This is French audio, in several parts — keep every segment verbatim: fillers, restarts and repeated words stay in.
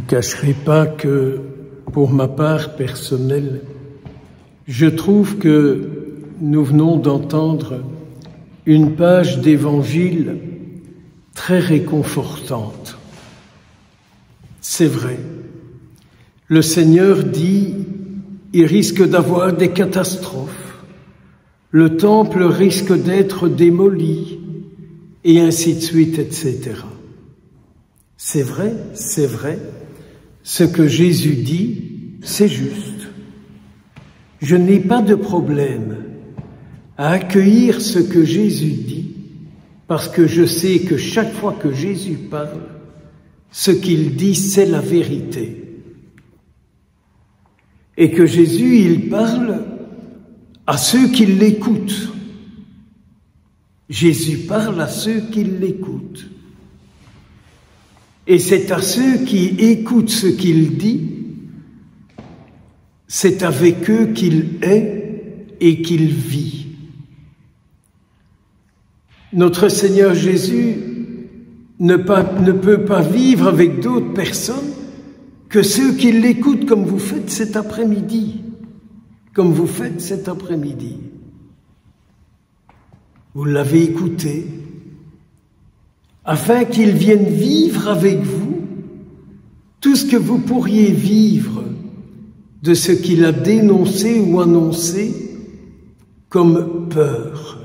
cacherai pas que, pour ma part personnelle, je trouve que nous venons d'entendre une page d'évangile très réconfortante. C'est vrai. Le Seigneur dit, il risque d'avoir des catastrophes. Le temple risque d'être démoli, et ainsi de suite, et cetera. C'est vrai, c'est vrai. Ce que Jésus dit, c'est juste. Je n'ai pas de problème à accueillir ce que Jésus dit, parce que je sais que chaque fois que Jésus parle, ce qu'il dit, c'est la vérité. Et que Jésus, il parle à ceux qui l'écoutent. Jésus parle à ceux qui l'écoutent. Et c'est à ceux qui écoutent ce qu'il dit, c'est avec eux qu'il est et qu'il vit. Notre Seigneur Jésus ne, pas, ne peut pas vivre avec d'autres personnes que ceux qui l'écoutent comme vous faites cet après-midi, comme vous faites cet après-midi. Vous l'avez écouté, afin qu'il vienne vivre avec vous tout ce que vous pourriez vivre de ce qu'il a dénoncé ou annoncé comme peur.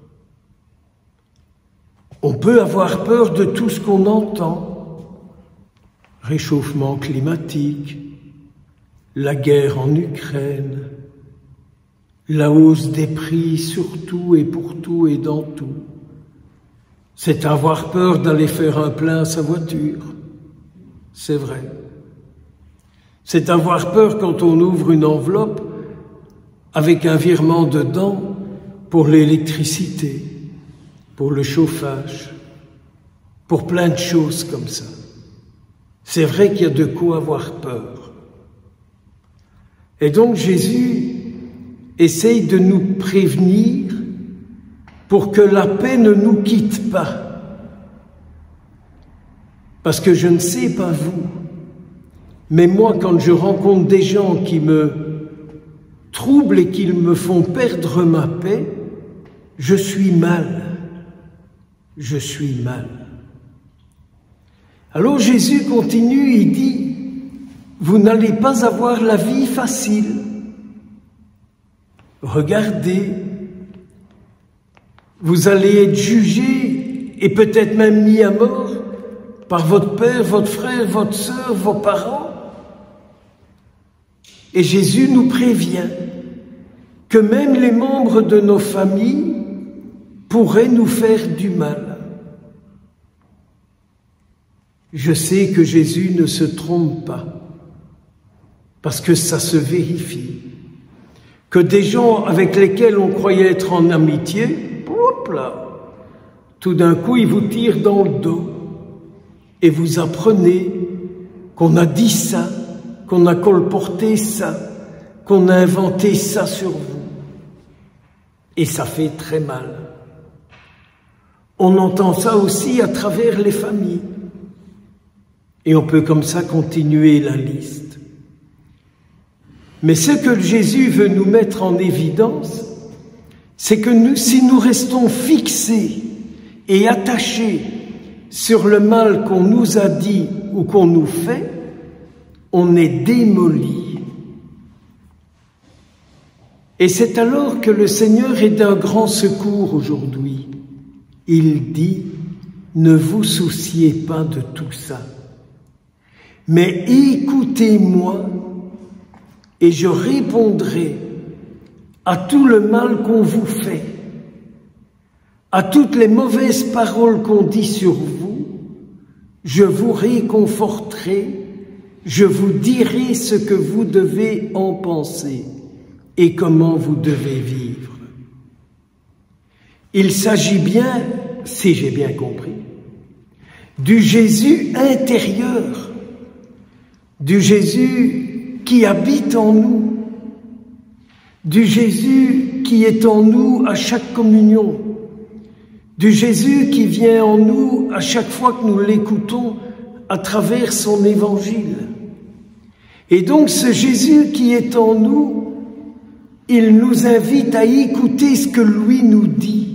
On peut avoir peur de tout ce qu'on entend. Réchauffement climatique, la guerre en Ukraine, la hausse des prix sur tout et pour tout et dans tout. C'est avoir peur d'aller faire un plein à sa voiture. C'est vrai. C'est avoir peur quand on ouvre une enveloppe avec un virement dedans pour l'électricité, pour le chauffage, pour plein de choses comme ça. C'est vrai qu'il y a de quoi avoir peur. Et donc Jésus essaye de nous prévenir pour que la paix ne nous quitte pas. Parce que je ne sais pas vous, mais moi, quand je rencontre des gens qui me troublent et qui me font perdre ma paix, je suis mal. Je suis mal. Alors Jésus continue, il dit, vous n'allez pas avoir la vie facile. Regardez, vous allez être jugé et peut-être même mis à mort par votre père, votre frère, votre sœur, vos parents. Et Jésus nous prévient que même les membres de nos familles pourraient nous faire du mal. Je sais que Jésus ne se trompe pas, parce que ça se vérifie. Que des gens avec lesquels on croyait être en amitié, hop là, tout d'un coup ils vous tirent dans le dos et vous apprenez qu'on a dit ça, qu'on a colporté ça, qu'on a inventé ça sur vous. Et ça fait très mal. On entend ça aussi à travers les familles. Et on peut comme ça continuer la liste. Mais ce que Jésus veut nous mettre en évidence, c'est que nous, si nous restons fixés et attachés sur le mal qu'on nous a dit ou qu'on nous fait, on est démolis. Et c'est alors que le Seigneur est d'un grand secours aujourd'hui. Il dit, ne vous souciez pas de tout ça, mais écoutez-moi et je répondrai à tout le mal qu'on vous fait, à toutes les mauvaises paroles qu'on dit sur vous. Je vous réconforterai, je vous dirai ce que vous devez en penser et comment vous devez vivre. Il s'agit bien, si j'ai bien compris, du Jésus intérieur, du Jésus qui habite en nous, du Jésus qui est en nous à chaque communion, du Jésus qui vient en nous à chaque fois que nous l'écoutons à travers son évangile. Et donc ce Jésus qui est en nous, il nous invite à écouter ce que lui nous dit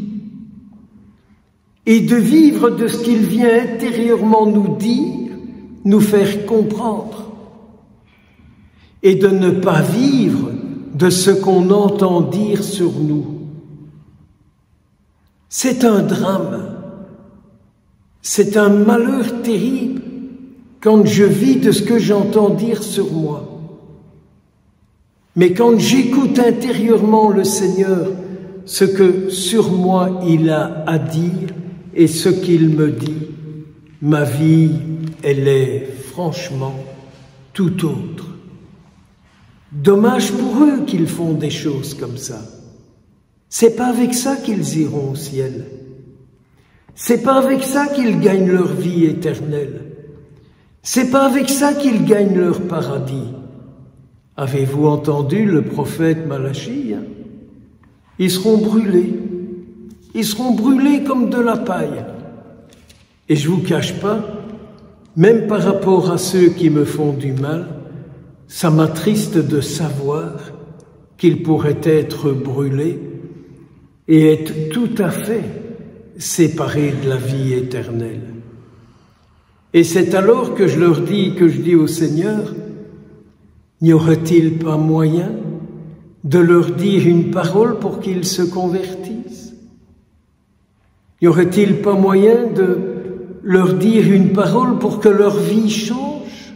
et de vivre de ce qu'il vient intérieurement nous dire, nous faire comprendre, et de ne pas vivre de ce qu'on entend dire sur nous. C'est un drame, c'est un malheur terrible quand je vis de ce que j'entends dire sur moi. Mais quand j'écoute intérieurement le Seigneur, ce que sur moi il a à dire et ce qu'il me dit, ma vie, elle est franchement tout autre. Dommage pour eux qu'ils font des choses comme ça. C'est pas avec ça qu'ils iront au ciel. C'est pas avec ça qu'ils gagnent leur vie éternelle. C'est pas avec ça qu'ils gagnent leur paradis. Avez-vous entendu le prophète Malachie? Ils seront brûlés. Ils seront brûlés comme de la paille. Et je vous cache pas, même par rapport à ceux qui me font du mal, ça m'attriste de savoir qu'ils pourraient être brûlés et être tout à fait séparés de la vie éternelle. Et c'est alors que je leur dis, que je dis au Seigneur, n'y aurait-il pas moyen de leur dire une parole pour qu'ils se convertissent? N'y aurait-il pas moyen de leur dire une parole pour que leur vie change?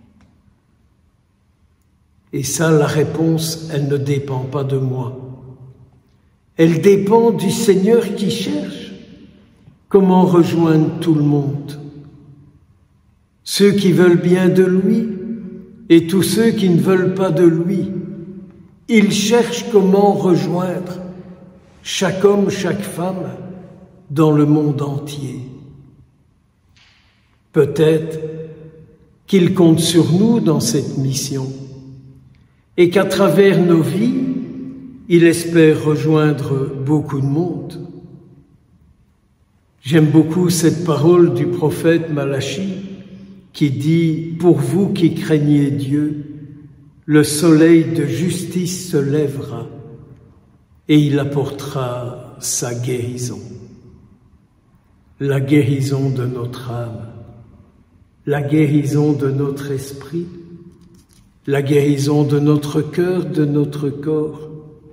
Et ça, la réponse, elle ne dépend pas de moi. Elle dépend du Seigneur qui cherche comment rejoindre tout le monde. Ceux qui veulent bien de lui et tous ceux qui ne veulent pas de lui. Il cherche comment rejoindre chaque homme, chaque femme dans le monde entier. Peut-être qu'il compte sur nous dans cette mission et qu'à travers nos vies, il espère rejoindre beaucoup de monde. J'aime beaucoup cette parole du prophète Malachie qui dit « Pour vous qui craignez Dieu, le soleil de justice se lèvera et il apportera sa guérison. » La guérison de notre âme, la guérison de notre esprit, la guérison de notre cœur, de notre corps.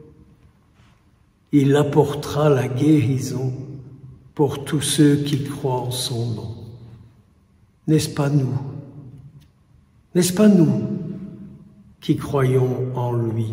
Il apportera la guérison pour tous ceux qui croient en son nom. N'est-ce pas nous? N'est-ce pas nous qui croyons en lui?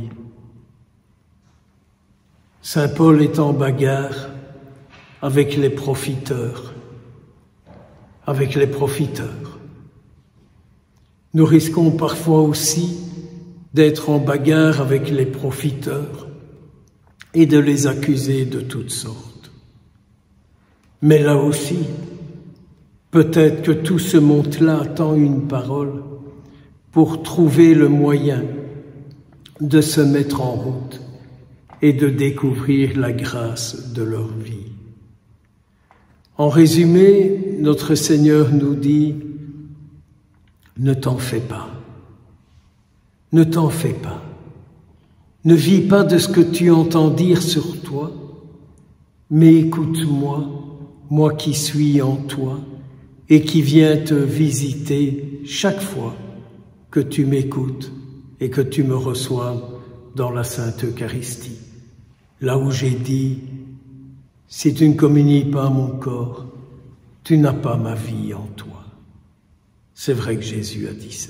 Saint Paul est en bagarre avec les profiteurs, avec les profiteurs. Nous risquons parfois aussi d'être en bagarre avec les profiteurs et de les accuser de toutes sortes. Mais là aussi, peut-être que tout ce monde-là attend une parole pour trouver le moyen de se mettre en route et de découvrir la grâce de leur vie. En résumé, notre Seigneur nous dit « Ne t'en fais pas, ne t'en fais pas, ne vis pas de ce que tu entends dire sur toi, mais écoute-moi, moi qui suis en toi et qui viens te visiter chaque fois que tu m'écoutes et que tu me reçois dans la Sainte Eucharistie. Là où j'ai dit, si tu ne communies pas mon corps, tu n'as pas ma vie en toi. » C'est vrai que Jésus a dit ça.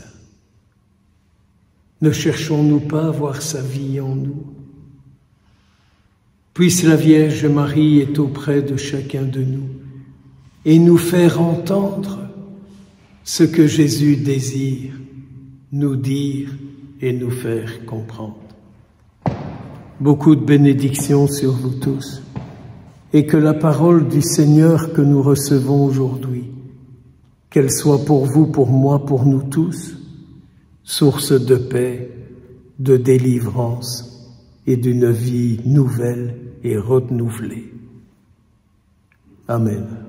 Ne cherchons-nous pas à voir sa vie en nous? Puisse la Vierge Marie être auprès de chacun de nous et nous faire entendre ce que Jésus désire nous dire et nous faire comprendre. Beaucoup de bénédictions sur vous tous et que la parole du Seigneur que nous recevons aujourd'hui, qu'elle soit pour vous, pour moi, pour nous tous, source de paix, de délivrance et d'une vie nouvelle et renouvelée. Amen.